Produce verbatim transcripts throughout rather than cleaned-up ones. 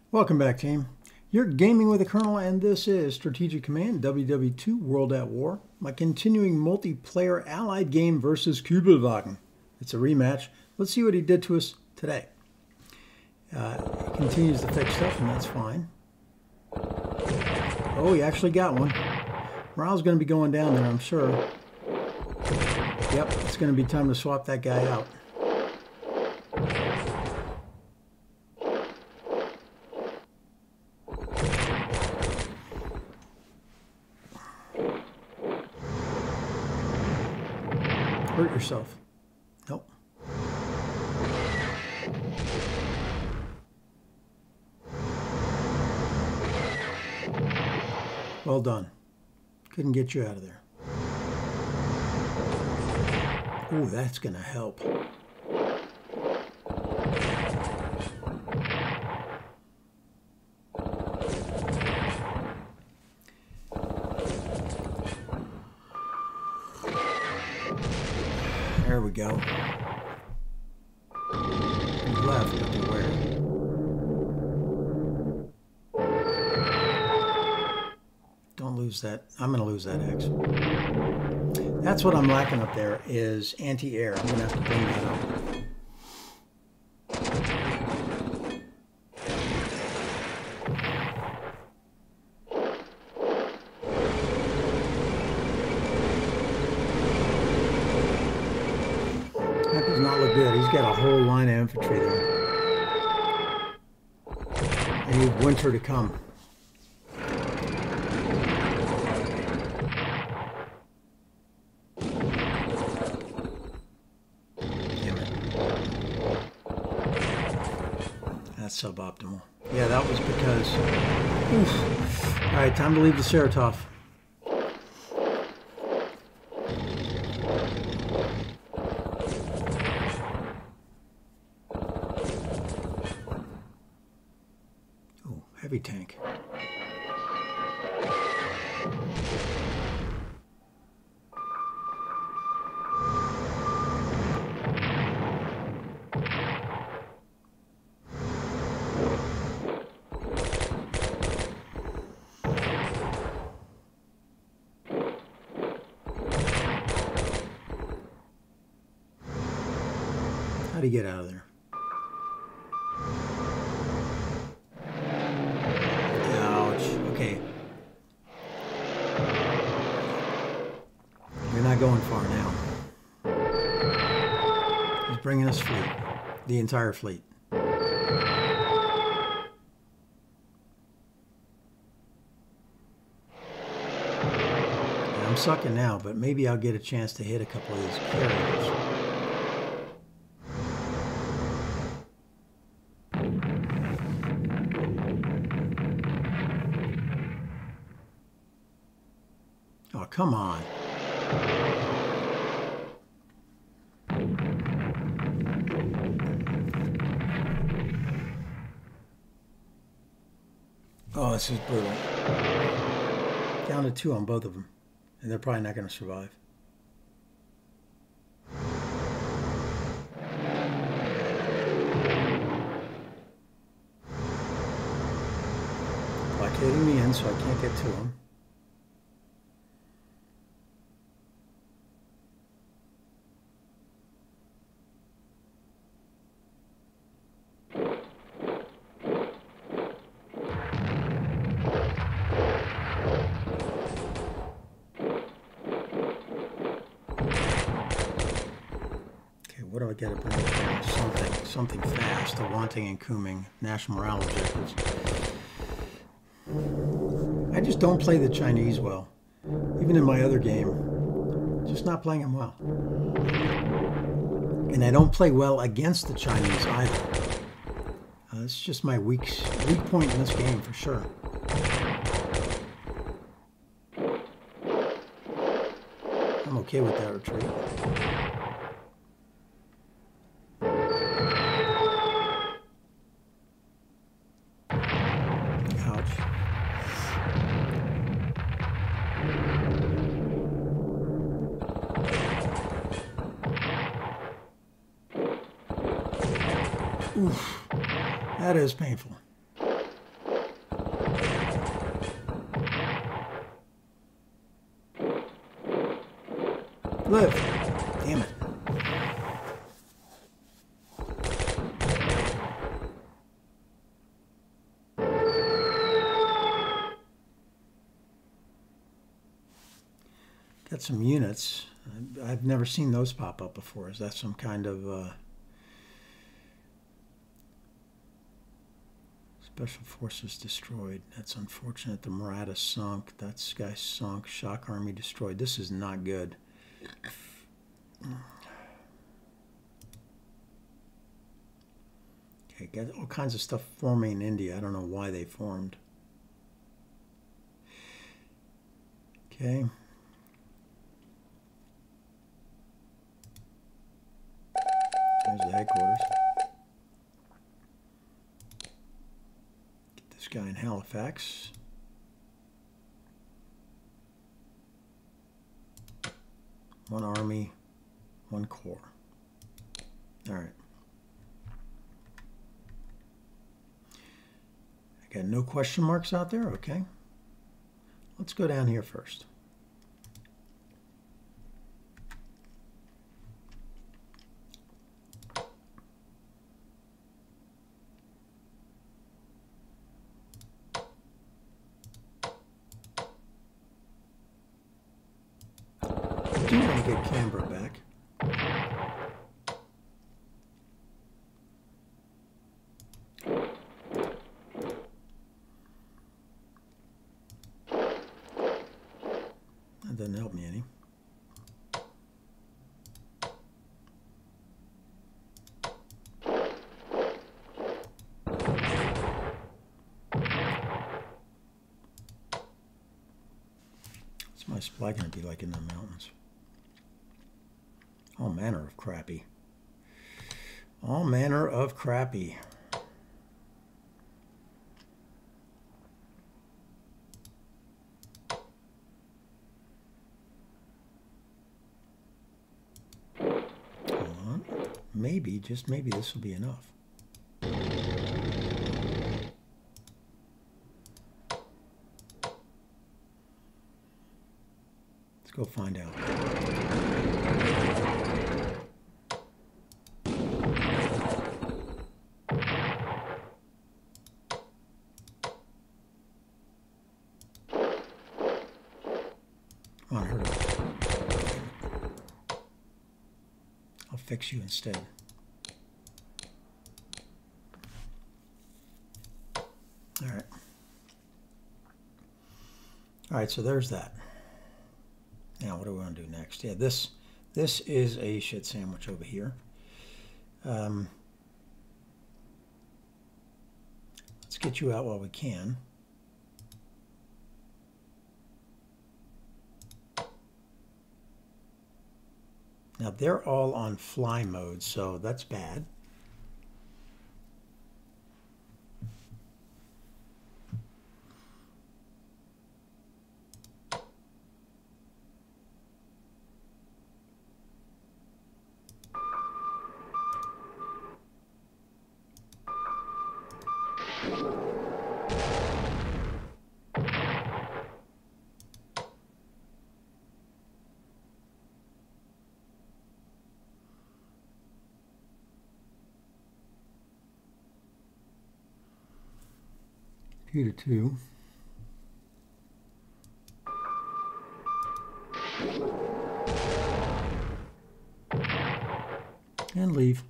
Welcome back, team. You're gaming with the Colonel, and this is Strategic Command W W two World at War, my continuing multiplayer allied game versus Kuebelwagen. It's a rematch. Let's see what he did to us today. Uh, he continues to fix stuff, and that's fine. Oh, he actually got one. Morale's going to be going down there, I'm sure. Yep, it's going to be time to swap that guy out. Hurt yourself. Nope. Well done. Couldn't get you out of there. Ooh, that's going to help. There we go. He left, but to where? Don't lose that. I'm going to lose that X. That's what I'm lacking up there is anti-air. I'm going to have to bring that up. That does not look good. He's got a whole line of infantry there. I need winter to come. Damn it. That's suboptimal. Yeah, that was because... Oof. All right, time to leave the Saratov. Heavy tank. How'd he get out of there? You're not going far now. He's bringing us fleet. The entire fleet. Yeah, I'm sucking now, but maybe I'll get a chance to hit a couple of these carriers. Oh, come on. Oh, this is brutal. Down to two on both of them. And they're probably not going to survive. Blockading me in so I can't get to them. What do I got to bring up there? Something, something fast. The wanting and cooming national morale objectives. I just don't play the Chinese well. Even in my other game, just not playing them well. And I don't play well against the Chinese either. Uh, it's just my weak, weak point in this game for sure. I'm okay with that retreat. Oof, that is painful. Live. Damn it. Got some units. I've never seen those pop up before. Is that some kind of uh, special forces destroyed? That's unfortunate. The Murata sunk. That guy sunk. Shock army destroyed. This is not good. Okay, got all kinds of stuff forming in India. I don't know why they formed. Okay. There's the headquarters. Get this guy in Halifax. One army, one corps. All right. I got no question marks out there? Okay. Let's go down here first. I do want to get Canberra back. That doesn't help me any. What's my supply going to be like in the mountains? All manner of crappy. All manner of crappy. Hold on. Maybe, just maybe this will be enough. Let's go find out. Come on, hurry up. I'll fix you instead. All right. All right, so there's that. Now, what do we want to do next? Yeah, this this is a shit sandwich over here. Um, let's get you out while we can. Now, they're all on fly mode, so that's bad. Computer two. And leave.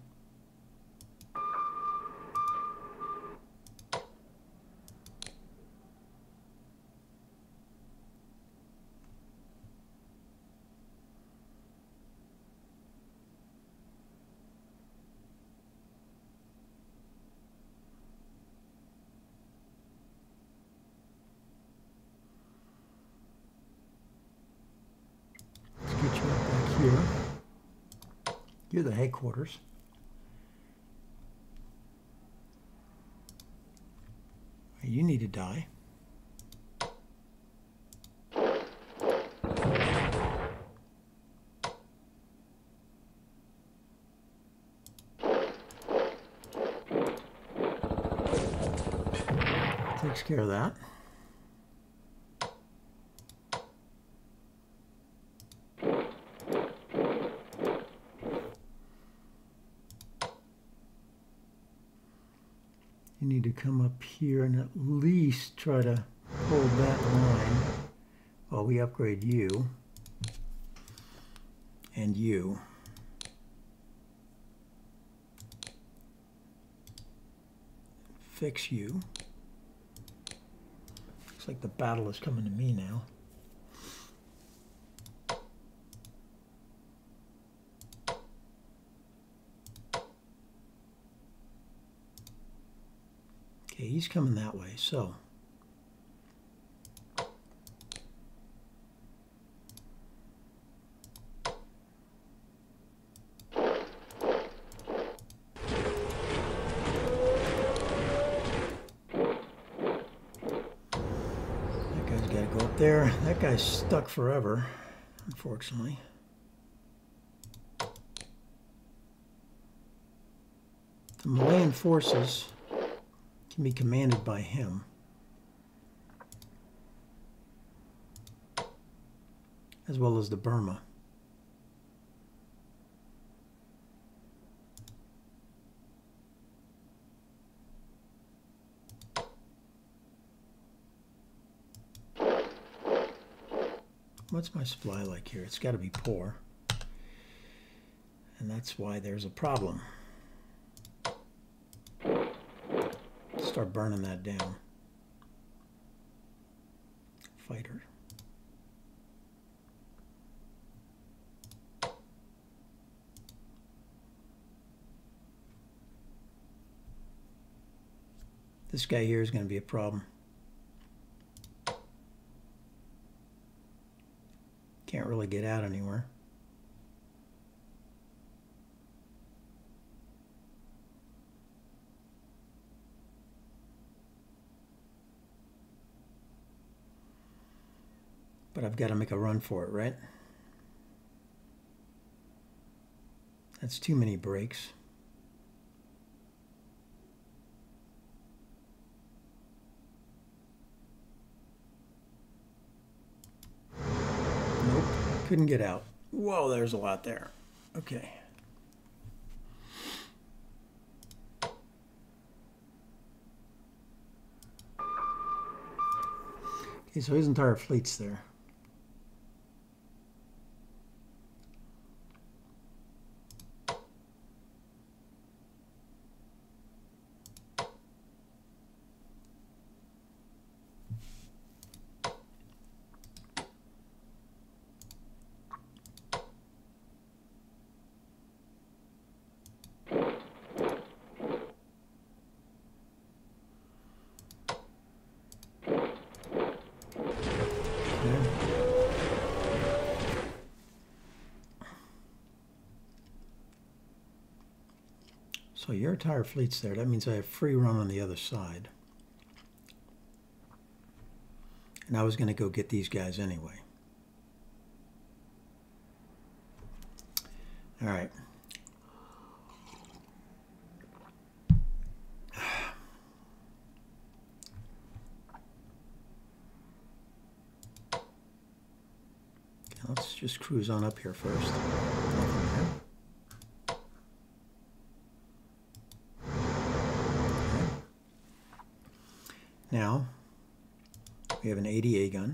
Here. You're the headquarters. You need to die. Takes care of that. You need to come up here and at least try to hold that line while we upgrade you and you. Fix you. Looks like the battle is coming to me now. Okay, he's coming that way, so there. That guy's stuck forever, unfortunately. The Malayan forces can be commanded by him. As well as the Burma. What's my supply like here? It's got to be poor. And that's why there's a problem. Start burning that down. Fighter. This guy here is going to be a problem. Can't really get out anywhere. But I've got to make a run for it, right? That's too many breaks. Nope, couldn't get out. Whoa, there's a lot there. Okay. Okay, so his entire fleet's there. So your entire fleet's there. That means I have free run on the other side. And I was going to go get these guys anyway. All right. Okay, let's just cruise on up here first. Nothing there. Now, we have an A D A gun.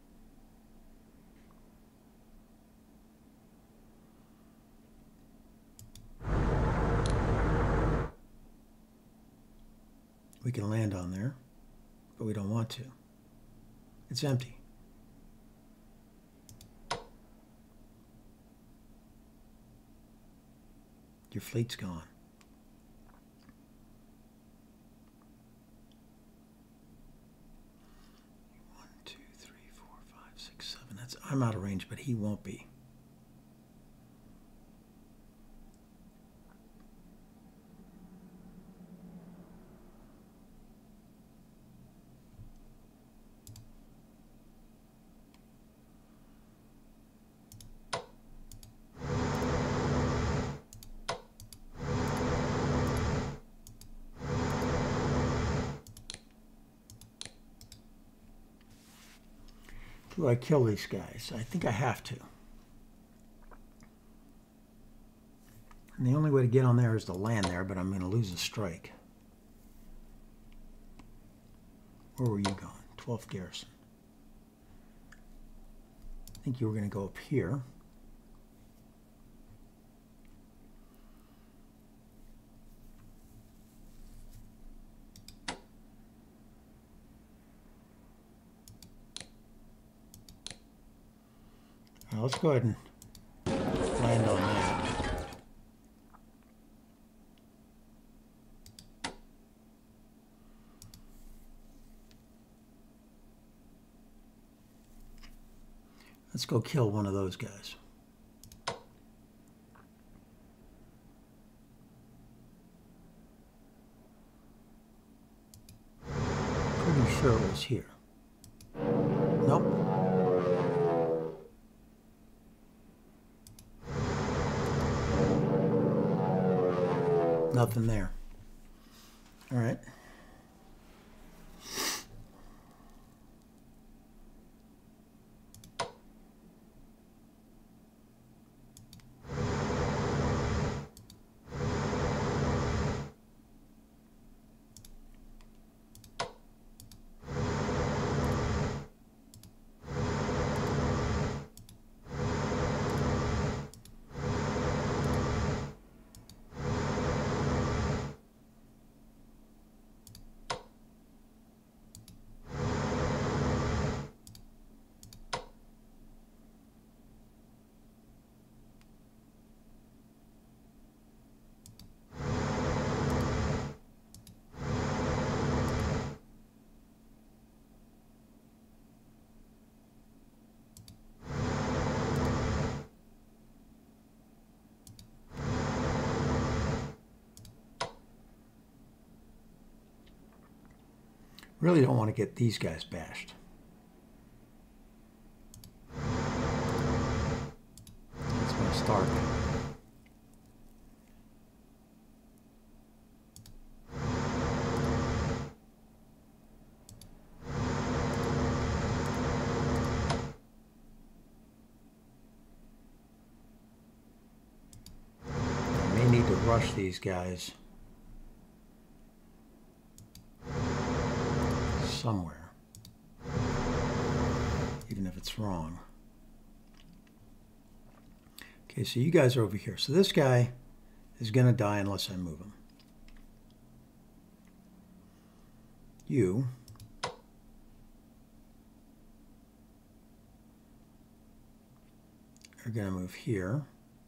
We can land on there, but we don't want to. It's empty. Your fleet's gone. I'm out of range, but he won't be. Do I kill these guys? I think I have to. And the only way to get on there is to land there, but I'm going to lose a strike. Where were you going? twelfth Garrison. I think you were going to go up here. Now let's go ahead and land on that. Let's go kill one of those guys. Pretty sure it was here. Nope. Nothing there. All right. Really don't want to get these guys bashed. That's going to start. I may need to rush these guys somewhere, even if it's wrong. Okay, so you guys are over here. So this guy is going to die unless I move him. You are going to move here,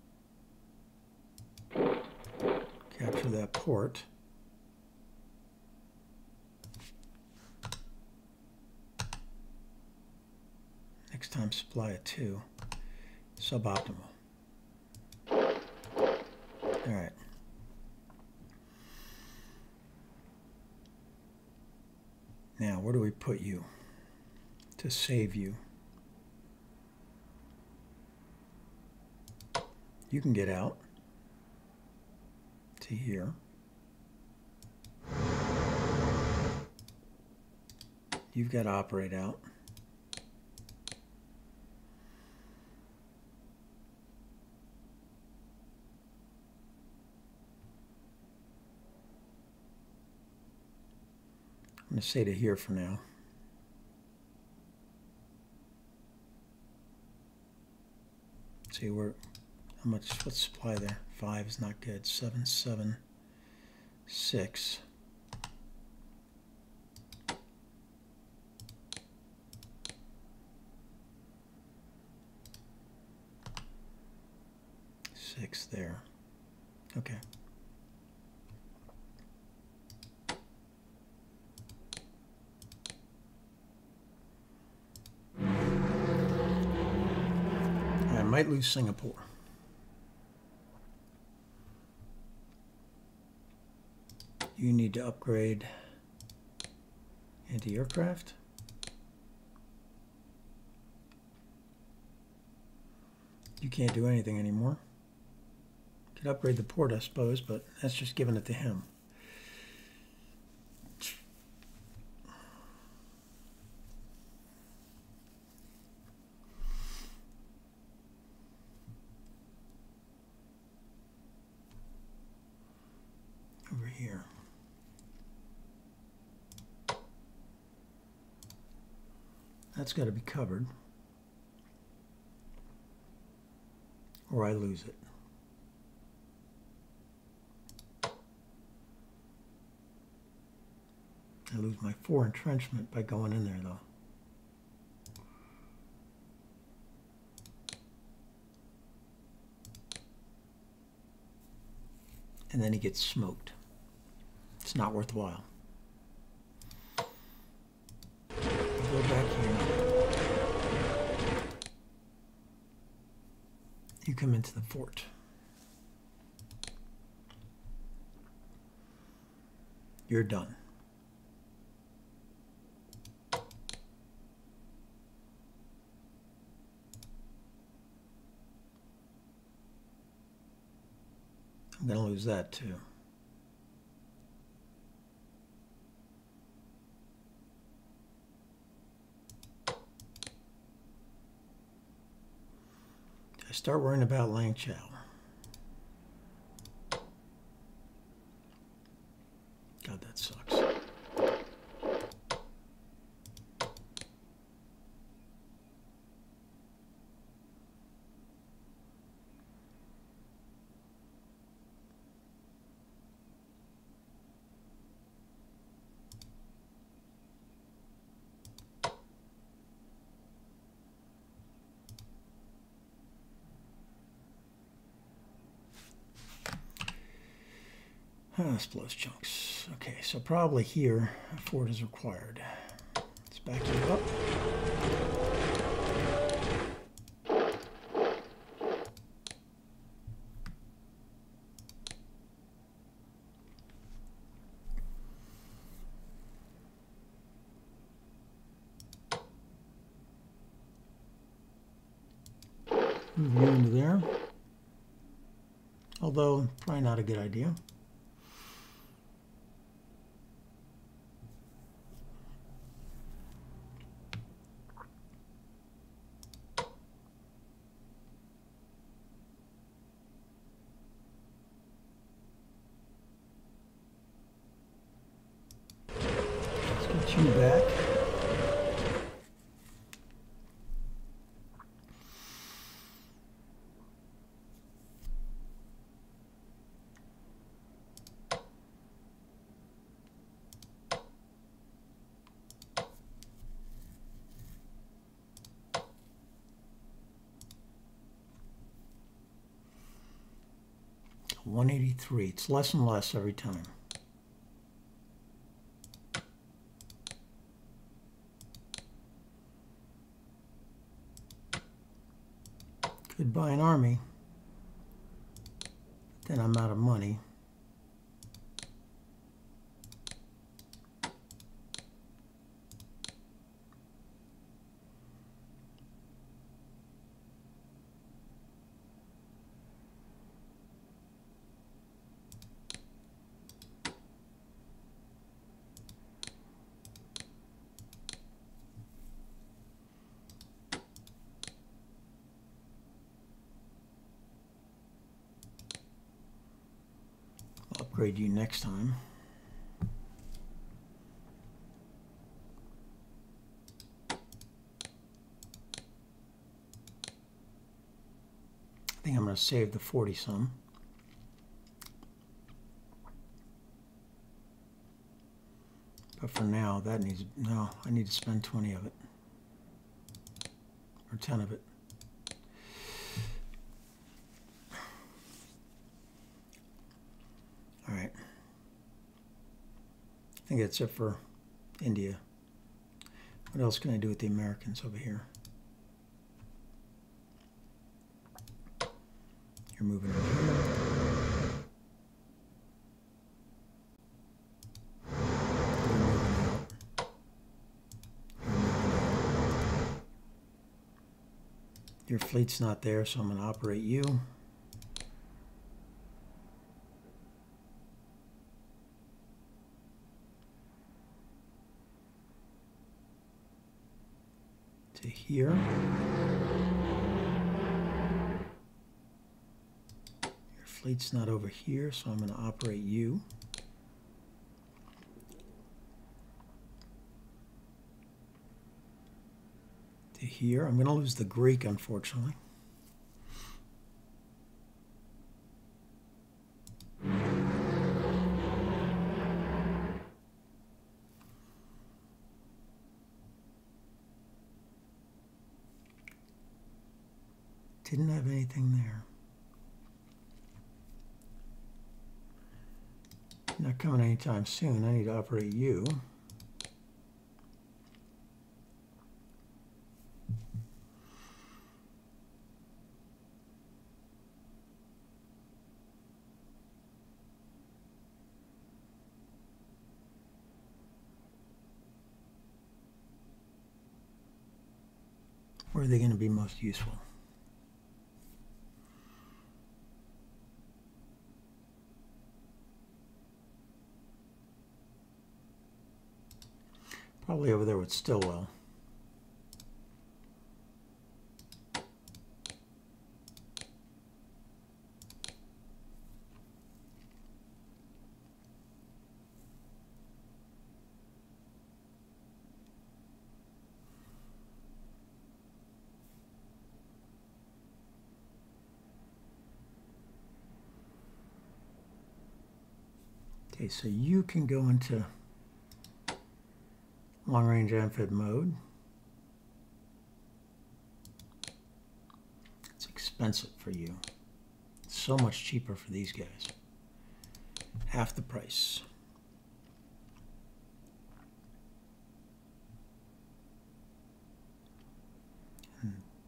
capture that port. Next time supply a two. Suboptimal. All right. Now, where do we put you to save you? You can get out to here. You've got to operate out. I'm going to say to here for now. See where, how much, what's supply there? Five is not good. Seven, seven, six. Six there. Okay. I might lose Singapore. You need to upgrade anti-aircraft. You can't do anything anymore. Could upgrade the port, I suppose, but that's just giving it to him. Over here. That's got to be covered, or I lose it. I lose my four entrenchment by going in there, though. And then he gets smoked. It's not worthwhile. Go back here. You come into the fort. You're done. I'm going to lose that too. I start worrying about Lang Chow. God, that sucks. Oh, this blows chunks. Okay, so probably here a fort is required. Let's back you up. Move you into there. Although, probably not a good idea. Let's get you back. one eighty-three. It's less and less every time. Could buy an army, but then I'm out of money. Upgrade you next time. I think I'm going to save the forty some. But for now, that needs, no, I need to spend twenty of it. Or ten of it. All right. I think that's it for India. What else can I do with the Americans over here? You're moving over here. You're moving out. You're moving out. Your fleet's not there, so I'm going to operate you. To here. Your fleet's not over here, so I'm going to operate you. here. I'm going to lose the Greek, unfortunately. Didn't have anything there. Not coming anytime soon. I need to operate you. Where are they going to be most useful? Probably over there with Stillwell. Okay, so you can go into long-range amphib mode. It's expensive for you. It's so much cheaper for these guys. Half the price. Hmm.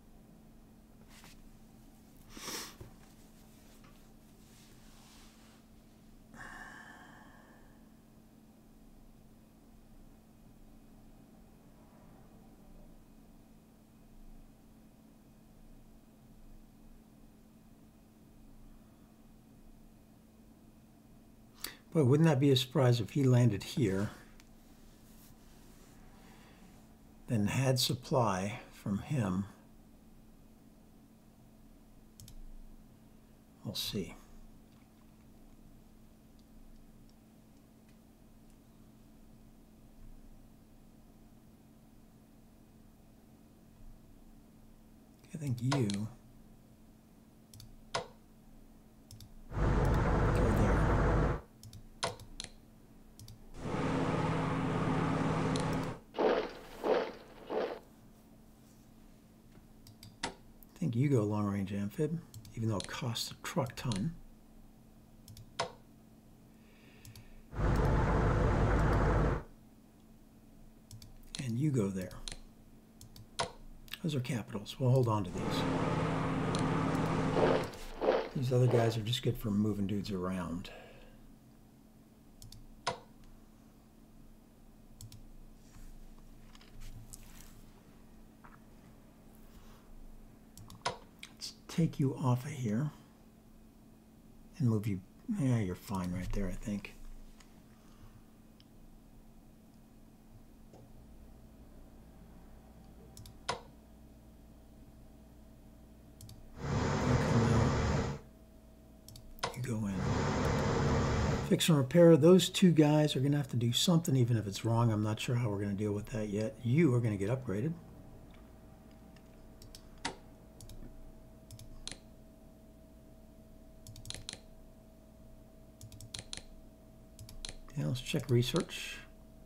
Boy, wouldn't that be a surprise if he landed here, then had supply from him. We'll see. I think you I think you go long-range amphib, even though it costs a truck ton. And you go there. Those are capitals. We'll hold on to these. These other guys are just good for moving dudes around. Take you off of here and move you. Yeah, you're fine right there, I think. You go in. Fix and repair. Those two guys are going to have to do something, even if it's wrong. I'm not sure how we're going to deal with that yet. You are going to get upgraded. Yeah, let's check research.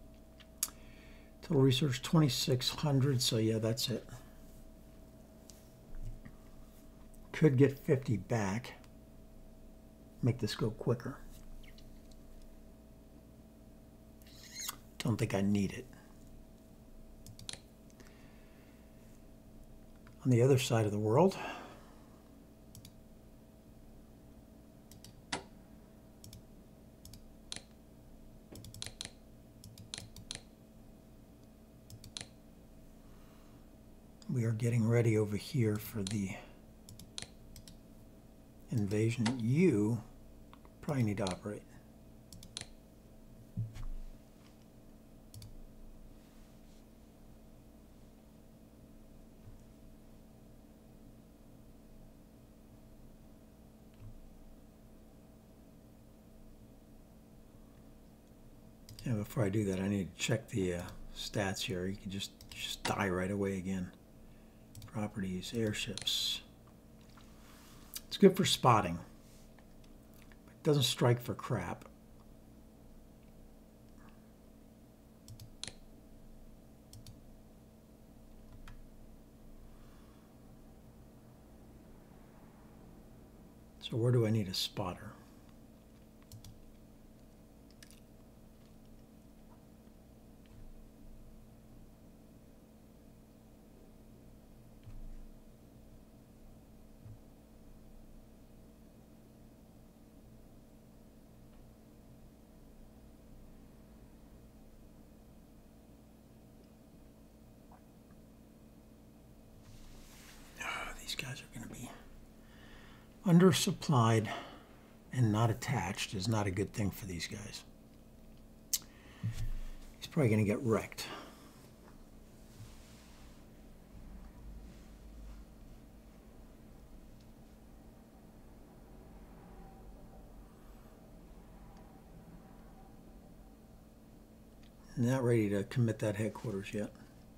Total research twenty-six hundred, so yeah, that's it. Could get fifty back. Make this go quicker. Don't think I need it. On the other side of the world, we are getting ready over here for the invasion. You probably need to operate. Yeah, before I do that, I need to check the uh, stats here. You can just, just die right away again. Properties, airships. It's good for spotting. But it doesn't strike for crap. So where do I need a spotter? These guys are going to be undersupplied and not attached is not a good thing for these guys. He's probably going to get wrecked. Not ready to commit that headquarters yet.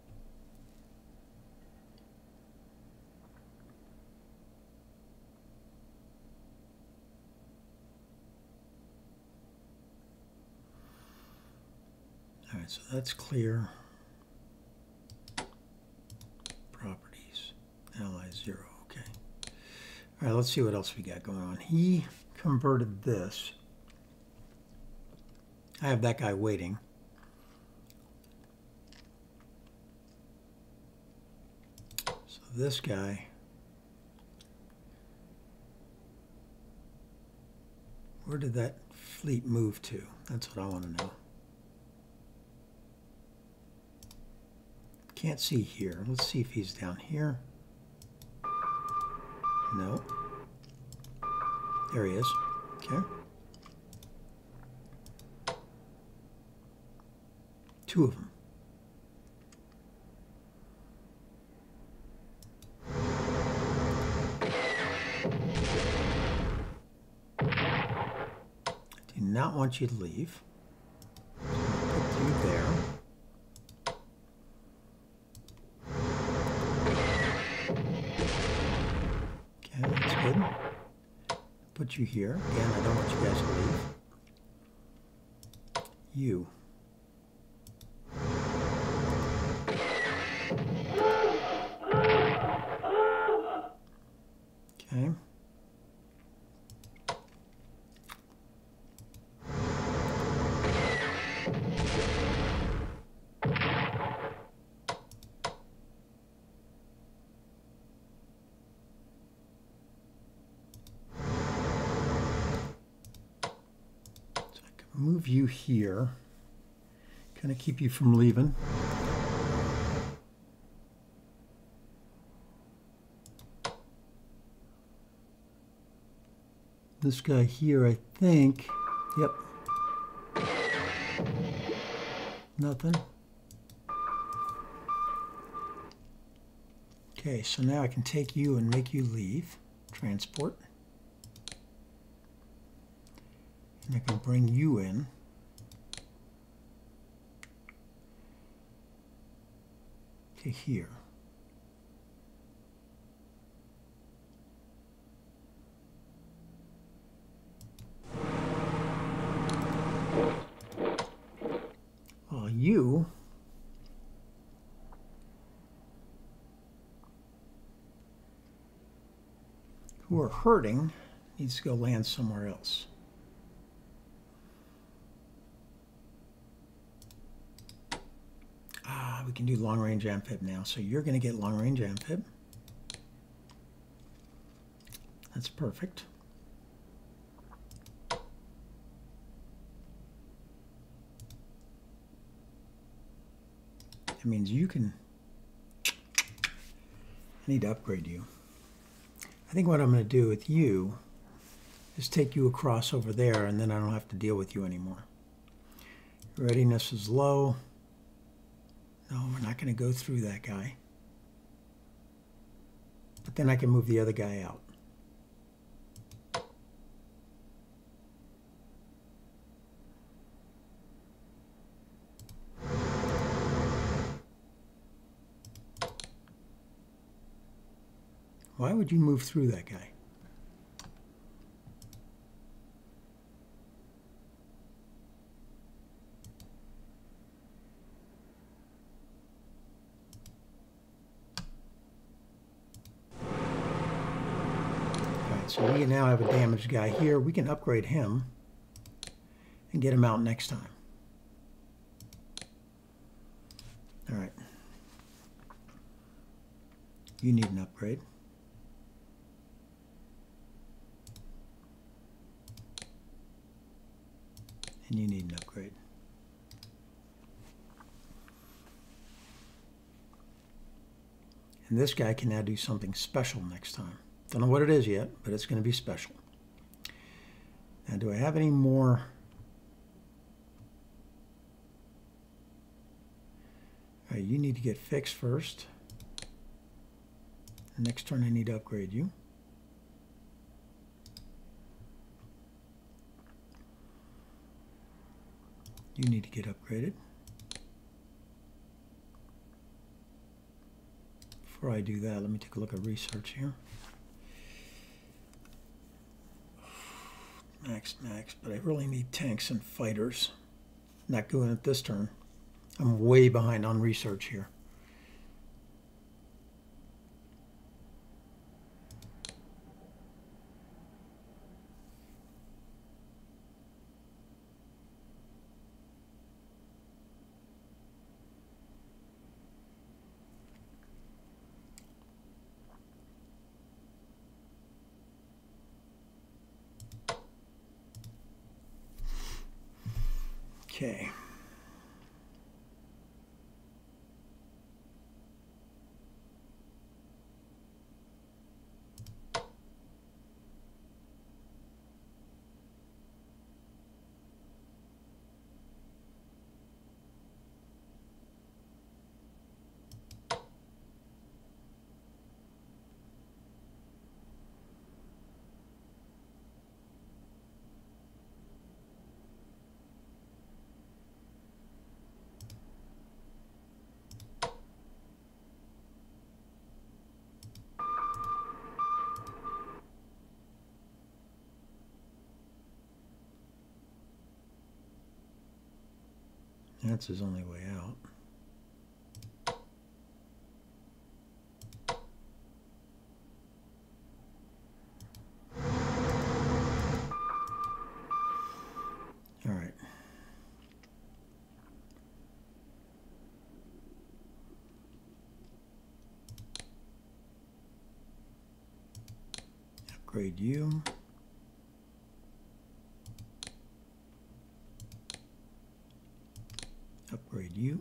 All right, so that's clear. Properties, allies zero, okay. All right, let's see what else we got going on. He converted this. I have that guy waiting. So this guy, where did that fleet move to? That's what I want to know. Can't see here. Let's see if he's down here. No. There he is. Okay. Two of them. I do not want you to leave. Put you there. Put you here. Again, I don't want you guys to leave. You. Okay. Move you here, kind of keep you from leaving. This guy here, I think, yep, nothing. Okay, so now I can take you and make you leave, transport. And I can bring you in. To here. Well, you who are hurting needs to go land somewhere else. We can do long-range amphib now. So you're going to get long-range amphib. That's perfect. That means you can... I need to upgrade you. I think what I'm going to do with you is take you across over there, and then I don't have to deal with you anymore. Readiness is low. No, we're not going to go through that guy. But then I can move the other guy out. Why would you move through that guy? So we now have a damaged guy here. We can upgrade him and get him out next time. All right. You need an upgrade. And you need an upgrade. And this guy can now do something special next time. Don't know what it is yet, but it's going to be special. Now, do I have any more? All right, you need to get fixed first. Next turn, I need to upgrade you. You need to get upgraded. Before I do that, let me take a look at research here. Max, max, but I really need tanks and fighters. Not doing it this turn. I'm way behind on research here. Okay. That's his only way out. All right. Upgrade you. Upgrade you.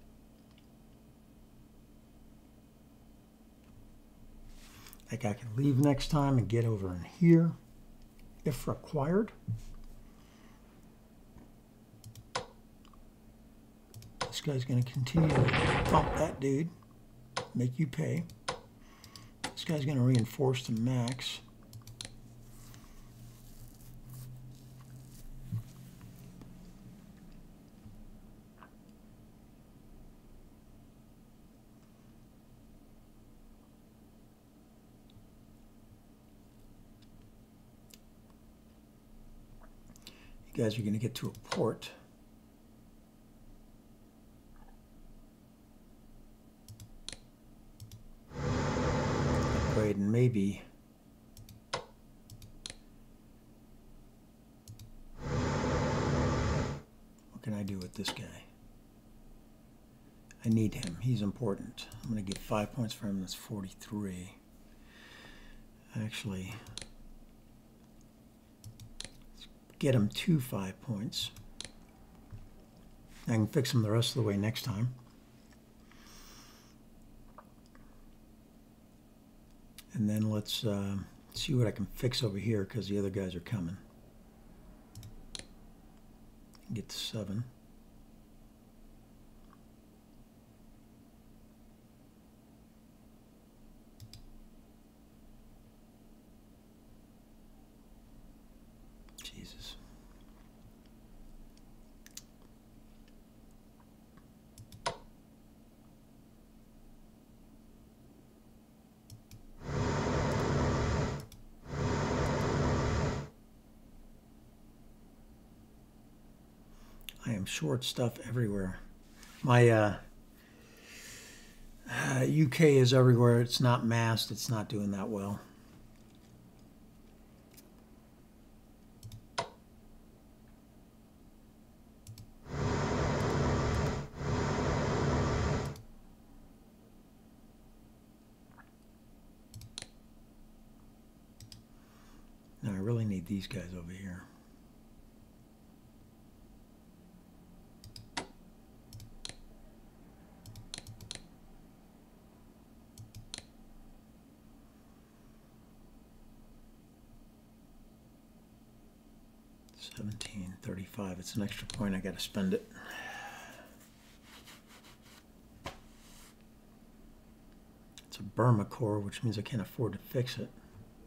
That guy can leave next time and get over in here if required. This guy's going to continue to bump that dude, make you pay. This guy's going to reinforce to max. You guys are going to get to a port. Upgrade and maybe what can I do with this guy? I need him. He's important. I'm going to get five points for him. That's forty-three. Actually, get him to five points. I can fix him the rest of the way next time. And then let's uh, see what I can fix over here because the other guys are coming. Get to seven. Jesus. I'm short stuff everywhere. My uh, uh, U K is everywhere. It's not masked. It's not doing that well. Now I really need these guys over here. seventeen thirty-five. It's an extra point. I got to spend it. It's a Burma core, which means I can't afford to fix it.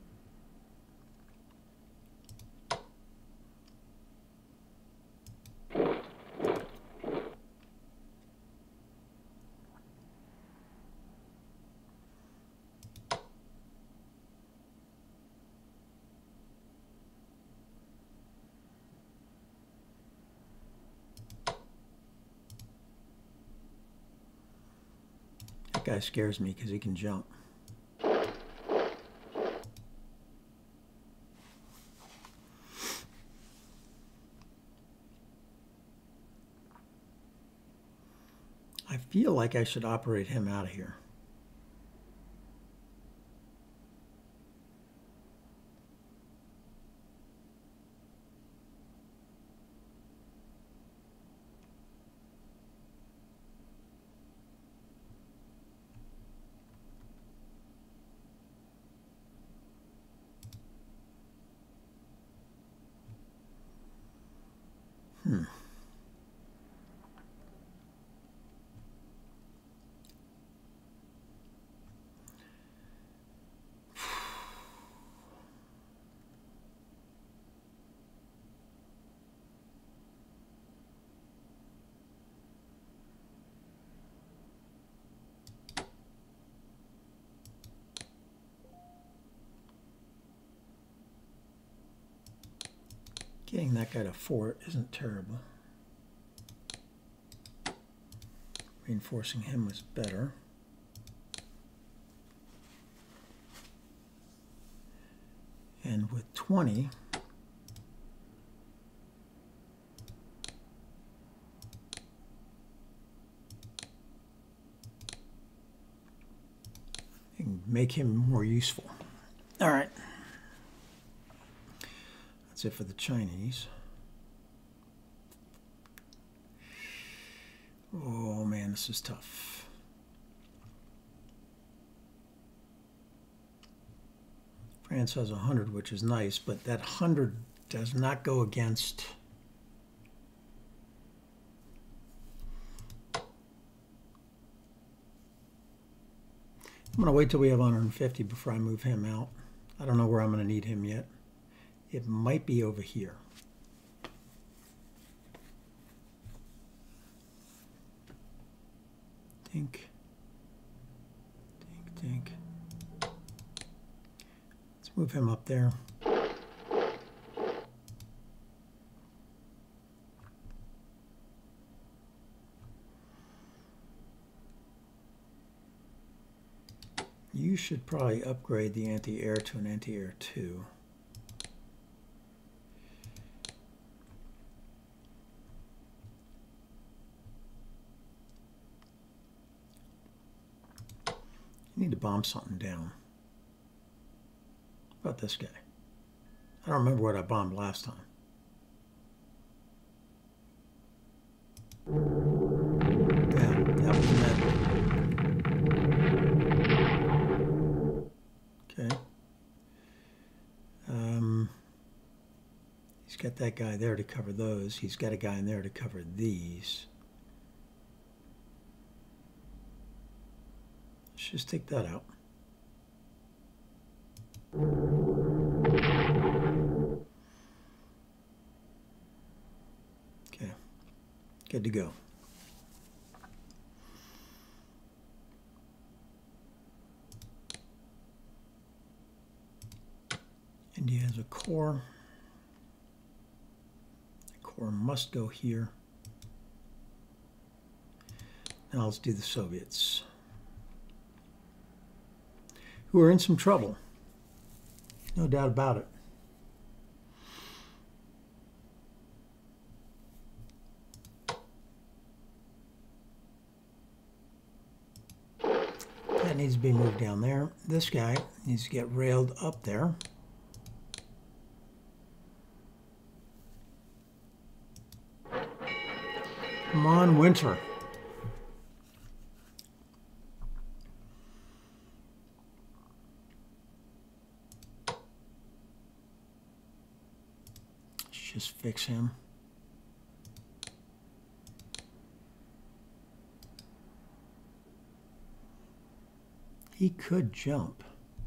That guy scares me because he can jump. I feel like I should operate him out of here. Hmm. Getting that guy to fort isn't terrible. Reinforcing him was better. And with twenty, you can make him more useful. All right. That's it for the Chinese. Oh man, this is tough. France has one hundred, which is nice, but that one hundred does not go against I'm going to wait till we have one hundred fifty before I move him out. I don't know where I'm going to need him yet. It might be over here. Think. Think, think. Let's move him up there. You should probably upgrade the anti-air to an anti-air two. You need to bomb something down. How about this guy? I don't remember what I bombed last time. Yeah, that was meant. Okay. Um, he's got that guy there to cover those. He's got a guy in there to cover these. Let's just take that out. Okay, good to go. India has a core. The core must go here. Now let's do the Soviets, who are in some trouble. No doubt about it. That needs to be moved down there. This guy needs to get railed up there. Come on, Winter. Let's just fix him. He could jump.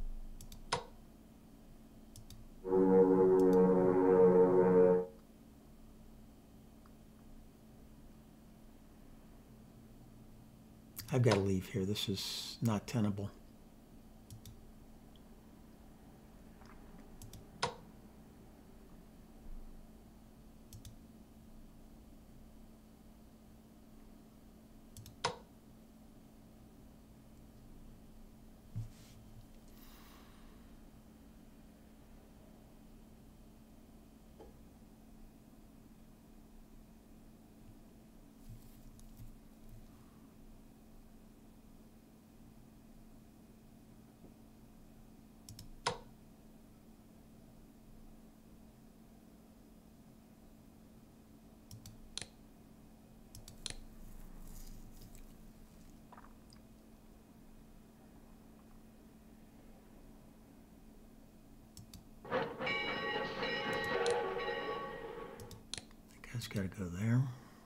I've got to leave here. This is not tenable. It's got to go there.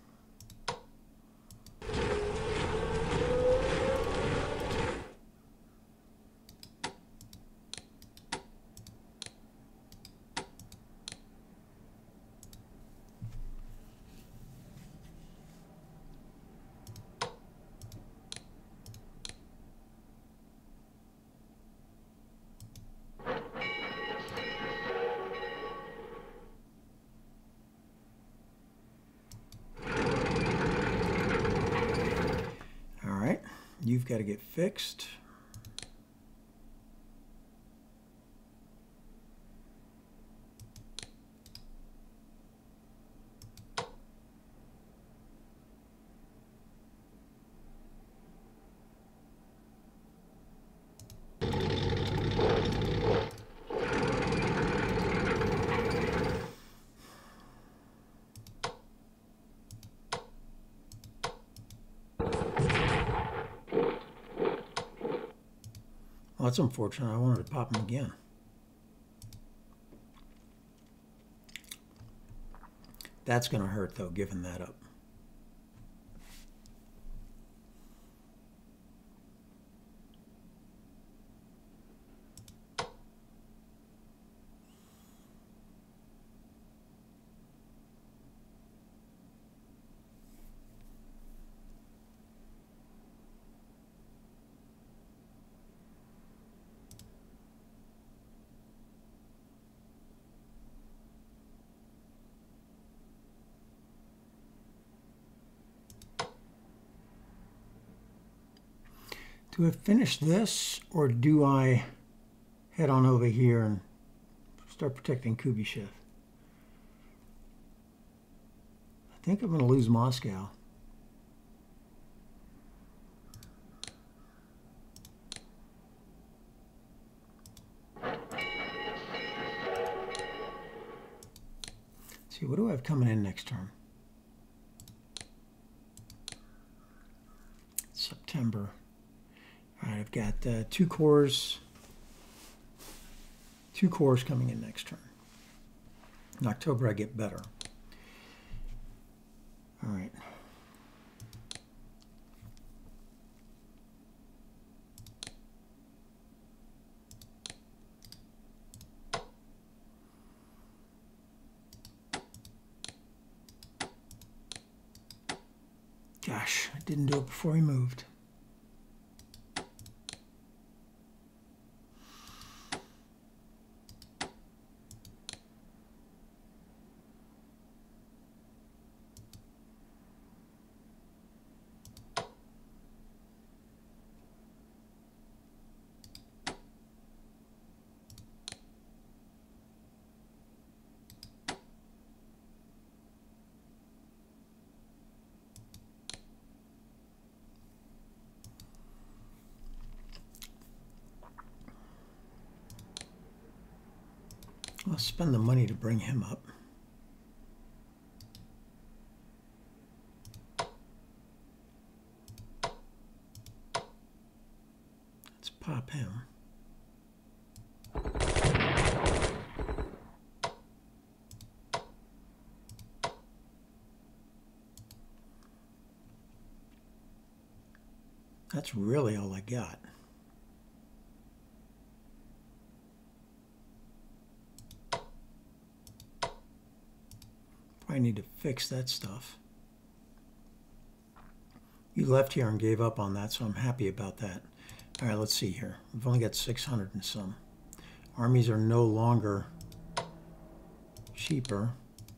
You've got to get fixed. Well, that's unfortunate. I wanted to pop him again. That's going to hurt, though, giving that up. Do I finish this, or do I head on over here and start protecting Kuebelwagen? I think I'm going to lose Moscow. Let's see, what do I have coming in next term? September. All right, I've got uh, two cores, two cores coming in next turn. In October, I get better. All right. Gosh, I didn't do it before he moved. I'll spend the money to bring him up. Let's pop him. That's really all I got. Probably need to fix that stuff. You left here and gave up on that, so I'm happy about that. All right, let's see here. We've only got six hundred and some. Armies are no longer cheaper.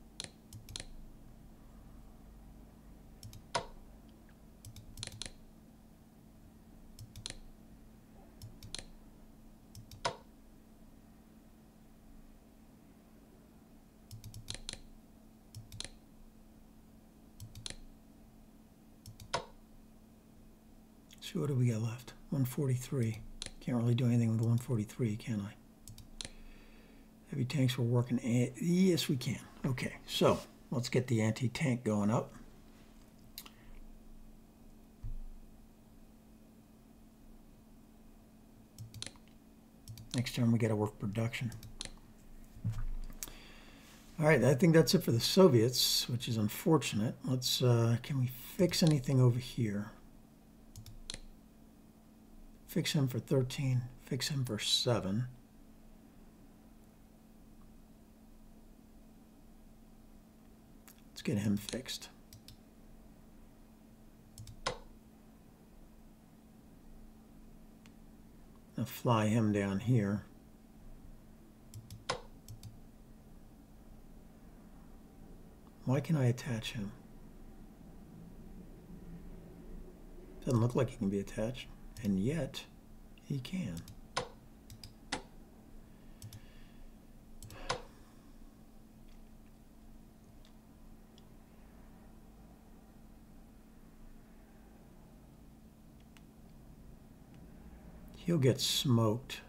So what do we got left? one forty-three. Can't really do anything with one forty-three, can I? Heavy tanks were working. Yes, we can. Okay, so let's get the anti-tank going up. Next turn we got to work production. All right, I think that's it for the Soviets, which is unfortunate. Let's, uh, can we fix anything over here? Fix him for thirteen, fix him for seven. Let's get him fixed. Now fly him down here. Why can I attach him? Doesn't look like he can be attached. And yet, he can. He'll get smoked.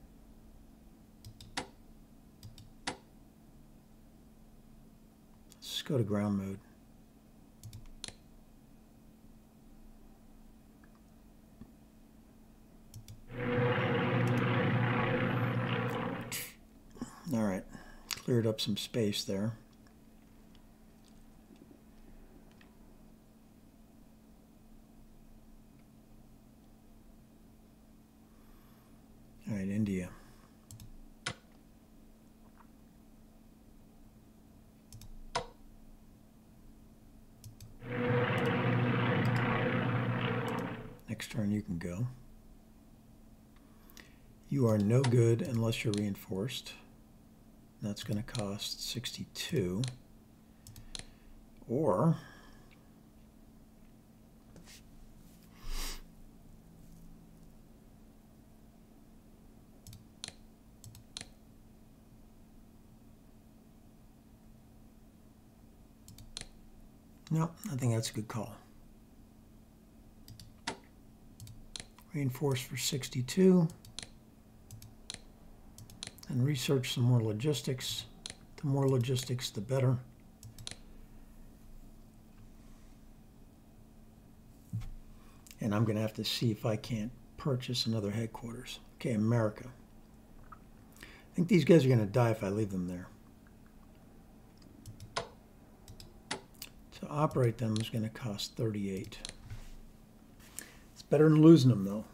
Let's go to ground mode. All right, cleared up some space there. All right, India. Next turn you can go. You are no good unless you're reinforced. That's going to cost sixty-two. Or no, I think that's a good call. Reinforce for sixty-two. And research some more logistics. The more logistics, the better. And I'm going to have to see if I can't purchase another headquarters. Okay, America. I think these guys are going to die if I leave them there. To operate them is going to cost thirty-eight. It's better than losing them, though.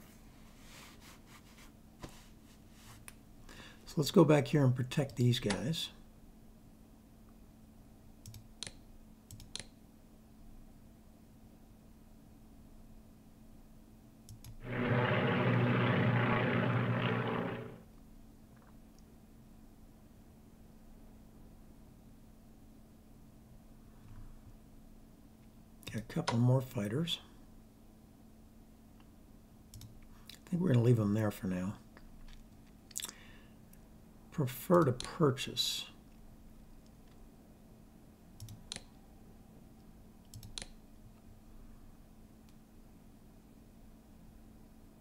So let's go back here and protect these guys. Got a couple more fighters. I think we're going to leave them there for now. Prefer to purchase.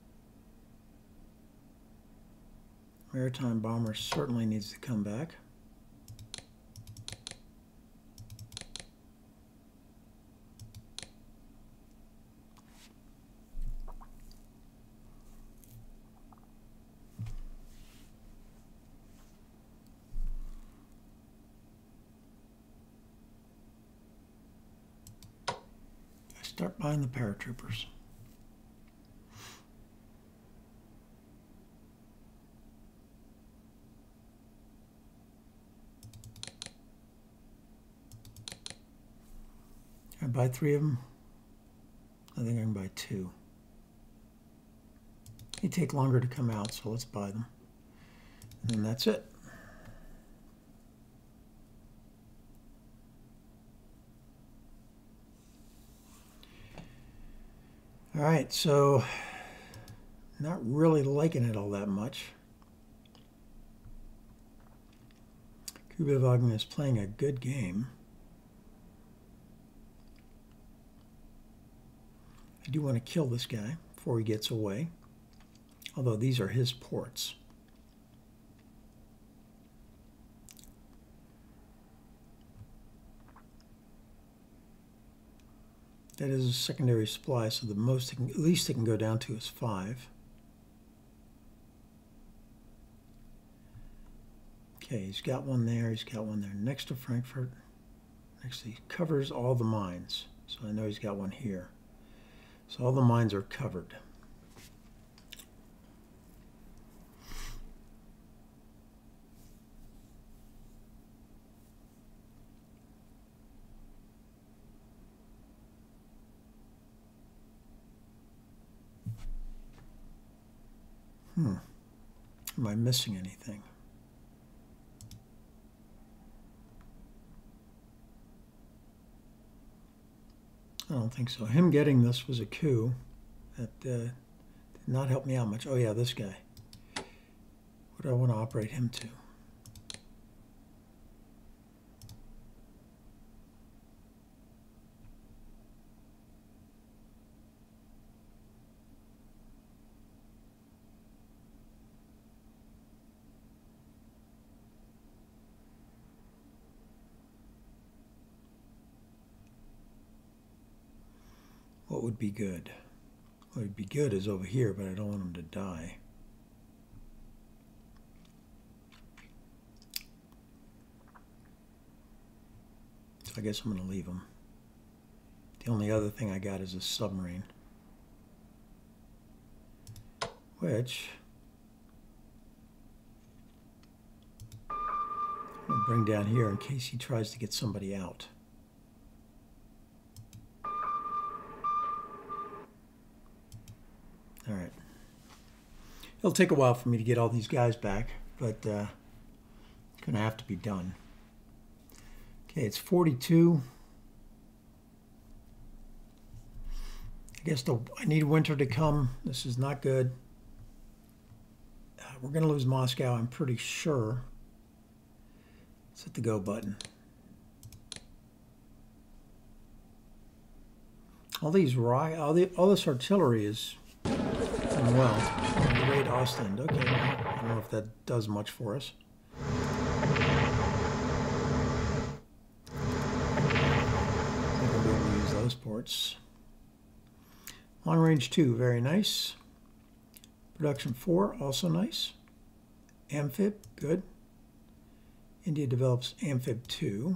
Maritime bomber certainly needs to come back. start buying the paratroopers. Can I buy three of them? I think I can buy two. They take longer to come out, so let's buy them. And that's it. All right, so not really liking it all that much. Kuebelwagen is playing a good game. I do want to kill this guy before he gets away, although these are his ports. That is a secondary supply, so the most it can, at least it can go down to is five. Okay, he's got one there, he's got one there next to Frankfurt. Next, he covers all the mines, so I know he's got one here. So all the mines are covered. Hmm. Am I missing anything? I don't think so. Him getting this was a coup. That uh, did not help me out much. Oh yeah, this guy. What do I want to operate him to? What would be good? What would be good is over here, but I don't want him to die. So I guess I'm going to leave him. The only other thing I got is a submarine, which I'm going to bring down here in case he tries to get somebody out. All right. It'll take a while for me to get all these guys back, but uh, it's going to have to be done. Okay, it's forty-two. I guess the, I need winter to come. This is not good. Uh, we're going to lose Moscow, I'm pretty sure. Let's hit the go button. All these all, the, all this artillery is doing well. The Great Ostend. Okay, well, I don't know if that does much for us. I think I'll be able to use those ports. Long range two, very nice. Production four, also nice. Amphib, good. India develops Amphib two.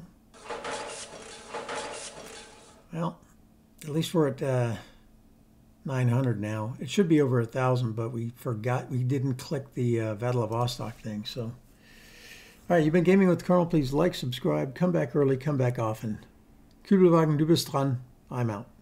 Well, at least we're at uh, nine hundred now. It should be over one thousand, but we forgot, we didn't click the uh, Vladivostok thing. So, all right, you've been gaming with Colonel. Please like, subscribe, come back early, come back often. Kuebelwagen, du bist dran. I'm out.